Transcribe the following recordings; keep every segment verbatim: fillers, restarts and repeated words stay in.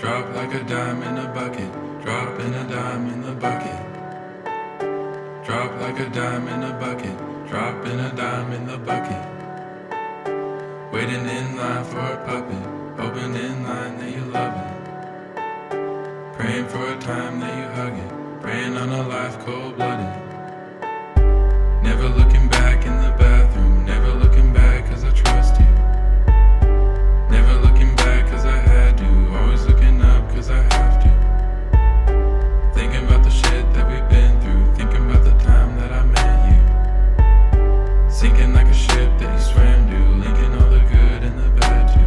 Drop like a dime in a bucket, dropping a dime in the bucket. Drop like a dime in a bucket, dropping a dime in the bucket. Waiting in line for a puppet, hoping in line that you love it. Praying for a time that you hug it, praying on a life cold-blooded. Never looking back in the bathroom, never looking back cause I trust you. Never looking back cause I had to, always looking up cause I have to. Thinking about the shit that we've been through, thinking about the time that I met you. Sinking like a ship that you swam to, linking all the good and the bad too.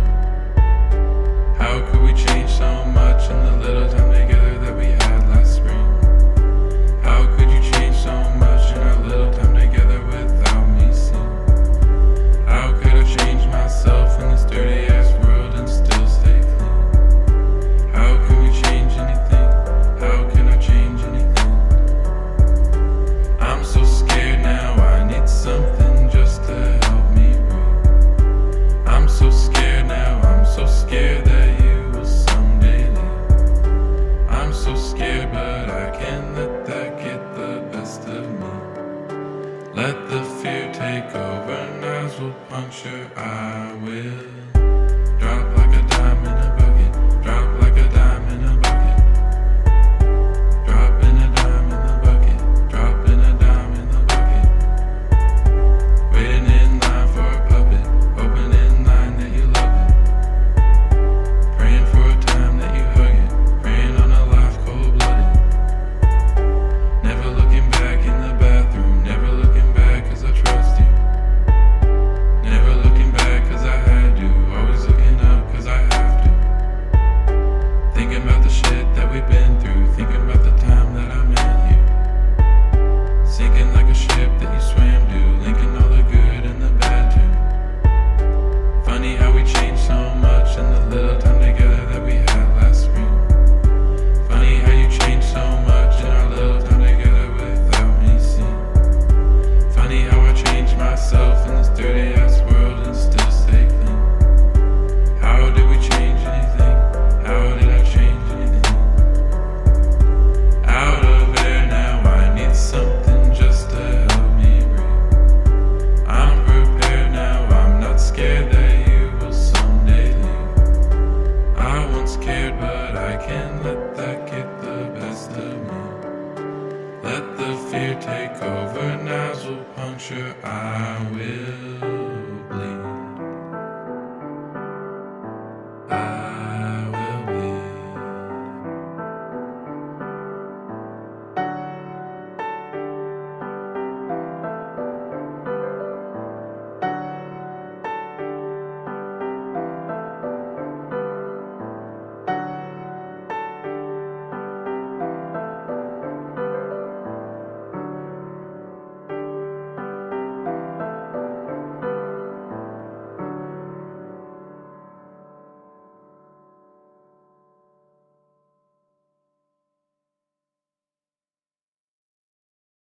How could we change so much in the little time together that we had last spring? How could you change so much in our little time together without me seeing? How could I change myself in this dirty ass world and still stay clean? How can we change anything? How can I change anything? I'm so scared now, I need something just to help me breathe. I'm so scared now, I'm so scared that you will someday leave. I'm so scared but I can't let that get the best of me. Let the fear take over, knives will puncture, I will. Drop like a dime in a bucket, drop like a dime in a bucket. Dropping a dime in the bucket, dropping a dime in the bucket. Waiting in line for a puppet, hoping in line that you love it. Praying for a time that you hug it, praying on a life cold-blooded. Never looking back in the bathroom, never looking back cause I trust you. Never looking back cause I had to, always looking up cause I have to. Thinking about the shit that we've been through, thinking about the time that I met you. Sinking like a ship that you swam to, linking all the good and the bad too. Funny how we changed so much in the little time together that we had last spring. Funny how you changed so much in our little time together without me seeing. Funny how I changed myself in this dirty ass world and still stay clean. How did we change anything? How did I change anything? Out of air now, I need something just to help me breathe. I'm prepared now, I'm not scared that you will someday leave. I once cared but I can't let that get the best of me. Let the fear take over, knives will puncture, I will.